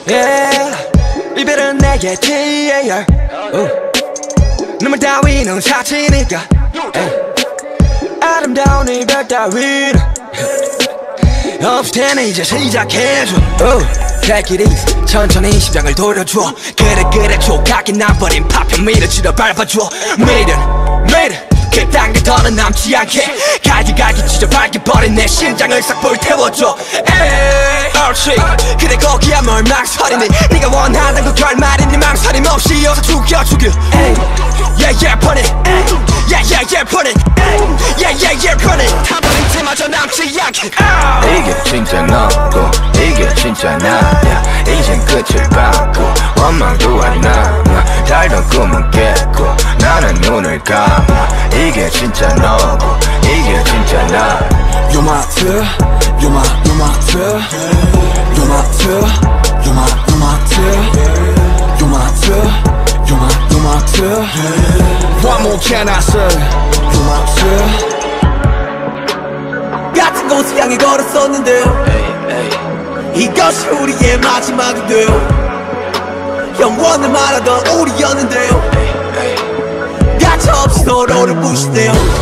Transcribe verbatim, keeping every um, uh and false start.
yeah. 이별은 내게 제일 눈물 따위는 사치니까 아름다운 이별 따위는 없을 테니 이제 시작해줘 Take it easy 천천히 심장을 돌려줘 그래 그래 조각이 나버린 파편 밀어치러 밟아줘 매일은 매일은 그딴 게 더는 남지 않게 갈기갈기 찢어 밝혀버린 내 심장을 싹 불태워줘 에이 옳지 그래 거기야 뭘 망설이니 네가 원하는 그 결말이니 망설임 없이 어서 죽여 죽여 에이 yeah yeah burn it yeah yeah yeah burn it yeah yeah yeah burn it 한 번인 틈마저 남지 않게 이게 진짜 너고 이게 진짜 나야 이젠 끝을 밟고 원망도 안 남아 달던 꿈은 깼고 나는 눈을 감아 이게 진짜 너고 이게 진짜 나 You're my two, you're my, you're my two You're my two, you're my, you're my two You're my two, you're my, you're my two What more can I say? You're my two 같은 곳을 향해 걸었었는데 이것이 우리의 마지막인데요 영원을 말하던 우리였는데요 가차없이 서로를 부시네요